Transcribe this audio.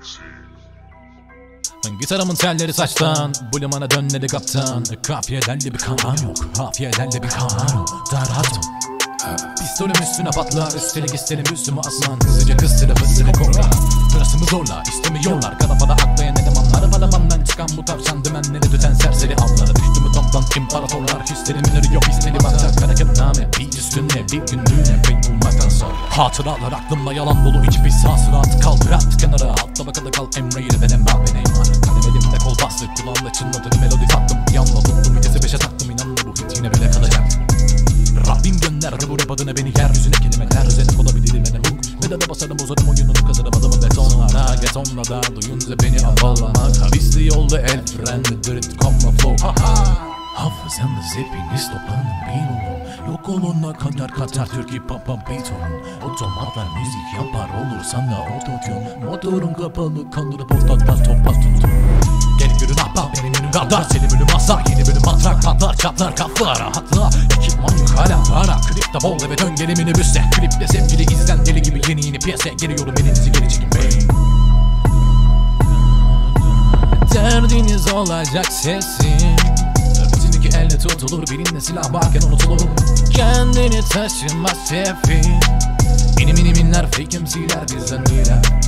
Gitarımın telleri saçtan, bu limana dön dedi kaptan. Kafiye derli bir kanun yok, hafiye derli bir kanun. Daraldım. Pistolüm üstüne patlar, üstelik isterim üstüme aslan. Hızlıca kıstırı fıstırı korla, sırasımı zorla, istemiyorlar. Kara para aklayan elemanları, balabandan çıkan bu tavşan dümenleri tüten serseri avlara. Düştü mü toptan imparatorlar, hislerimin ırı yok, hisleri bakacak karakırname. Bir üstüne bir günlüğüne ben bulmaktan sonra. Hatıralar aklımda yalan dolu, hiçbir sağ sırat kaldır at kenara. Alt tabakada kal emreyle benim ben iman. Kalem elimde kol bastı, kulağımda çınladı melodi tattım. Bir anda tuttum vitesi 5'e taktım, inanma bu hit yine böyle kalacak. Rabbim gönder bu rap adına beni yeryüzüne kelimeler özenip olabilirim en hook. Medada basarım bozarım oyununu kazarım adamı betonlara. Getonla da duyunca beni avalamak. Havisli yolda el frenli drift komma flow. Hafızanız hepiniz toplanın bin olun. Yok oluna kadar Katar Türkiye papa beat olun. Otomatlar müzik yapar olur sana ototune. Motorun kapalı kandırıp ortadan topaz tutun. Gel görün ahbap benim önüm gardar, senin önüm asla. Yeni bölüm matrak patlar çatlar kafalar rahatla. Ekipman yok hala para, klipte bol eve dön geri minibüste. Klipte sevgili izlen deli gibi yeni piyasaya geliyorum, elinizi geri çekin bey. Derdiniz olacak sesin, bütün iki elle tutulur, birinde silah varken unutulur. Kendini taşıma sefil, benim minler fake MC'ler bizden iyiler.